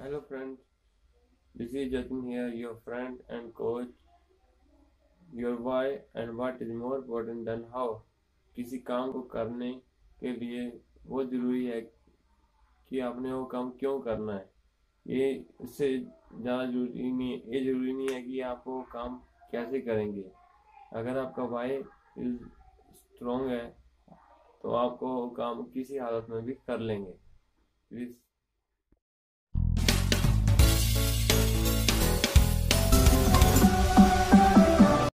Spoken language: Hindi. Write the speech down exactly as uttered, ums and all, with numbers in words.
Hello friends, this is Jatin here, your friend and coach. Your why and what is more important than how. किसी काम को करने के लिए वो जरूरी है कि आपने वो काम क्यों करना है। ये इससे ज़्यादा जरूरी नहीं है, ये जरूरी नहीं है कि आप वो काम कैसे करेंगे। अगर आपका वाई इज स्ट्रॉन्ग है तो आपको वो काम किसी हालत में भी कर लेंगे। प्लीज़